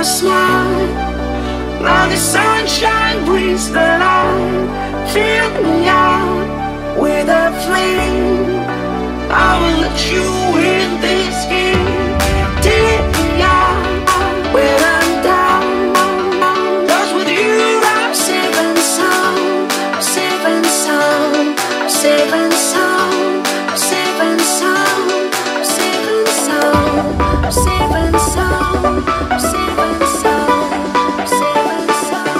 your smile. Now the sunshine brings the light. Fill me out with a flame. I will let you in this game. Take me out when I'm down. 'Cause with you I'm safe and sound. Safe and sound. Safe and sound. Safe and sound. Safe and sound. Safe and sound. Safe and sound. Safe and sound.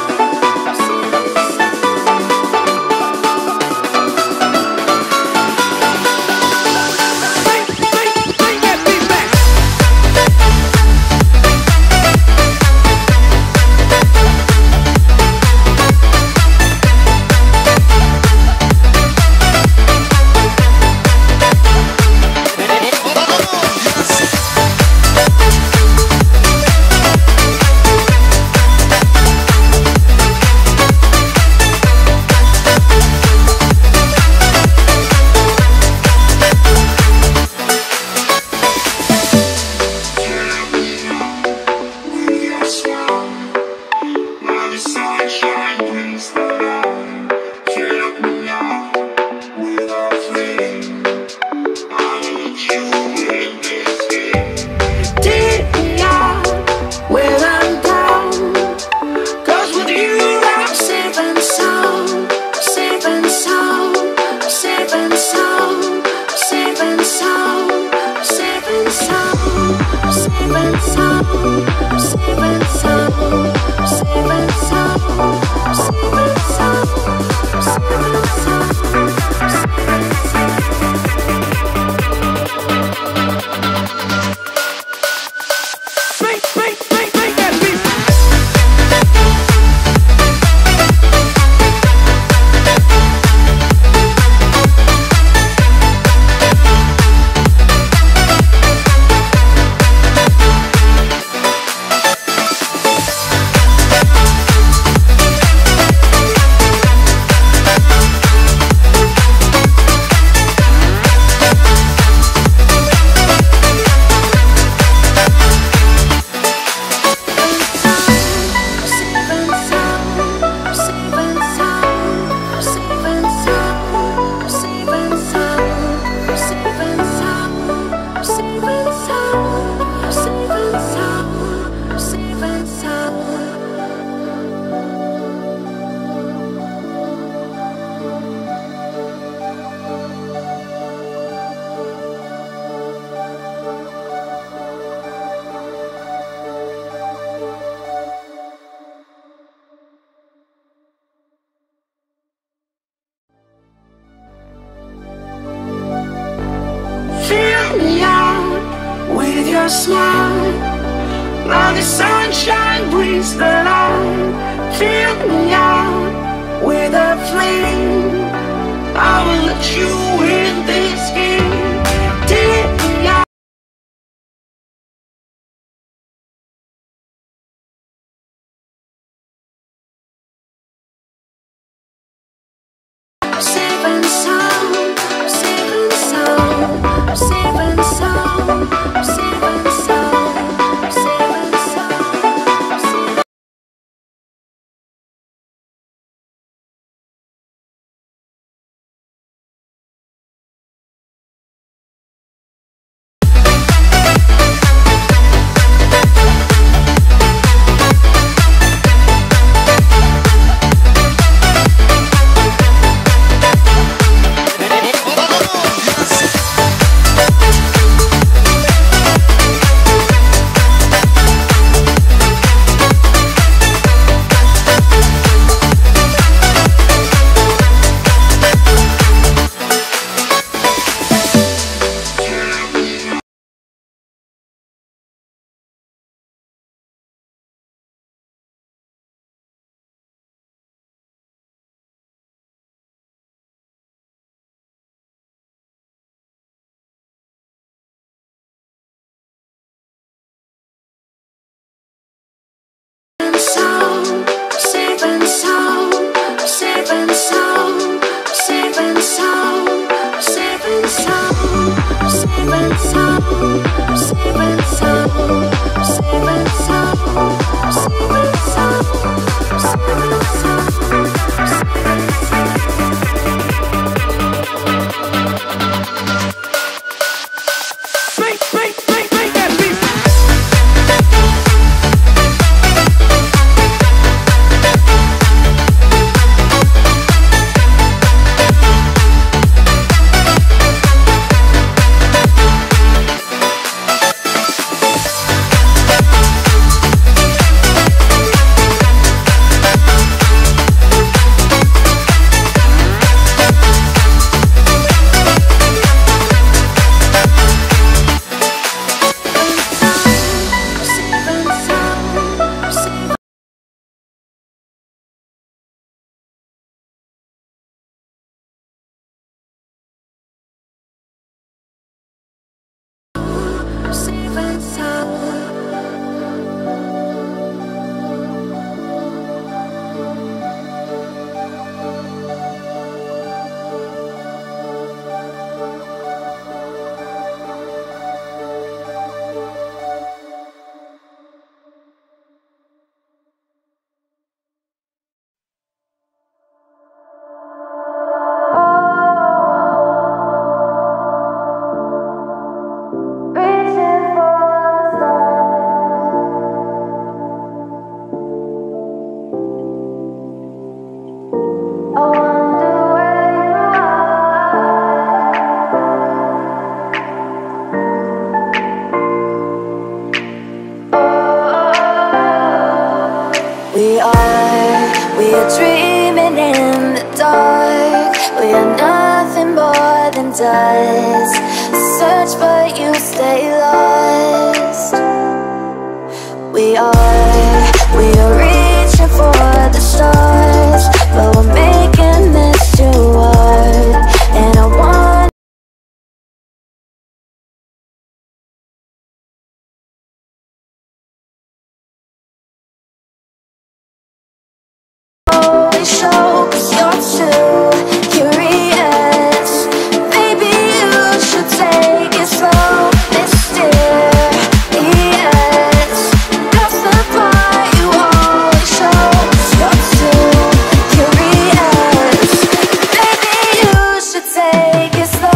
Your smile. Now the sunshine brings the light. Fill me out with a flame. I will let you in this game. Take me out. Safe and sound. Safe and sound. Safe and sound. Safe and sound. Safe and sound. Safe and sound. We're dreaming in the dark. We are nothing more than dust. Search but you stay lost. We are reaching for the stars, but we're making this too hard. And I want always show, 'cause you're too curious. Maybe you should take it slow, mysterious. That's the part you always show, 'cause you're too curious. Maybe you should take it slow.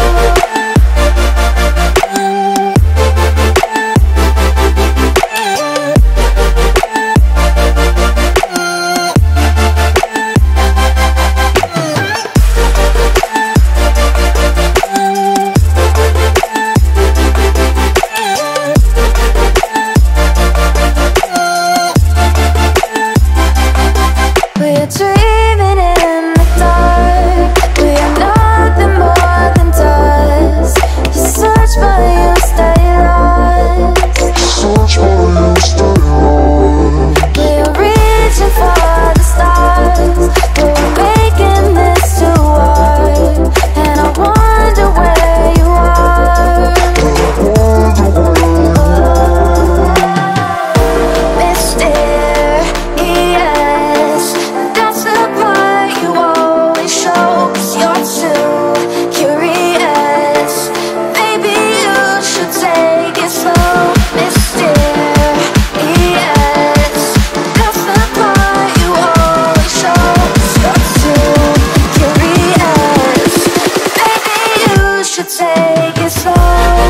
We're dreaming in the dark. We are nothing more than dust. You search but you stay lost. We are reaching for the stars, but we're making this too hard. And I wonder where you are. Mysterious. That's the part you always show, 'cause you're too curious. Maybe you should take it slow, mysterious. That's the part you always show, 'cause you're too curious. Maybe you should take it slow.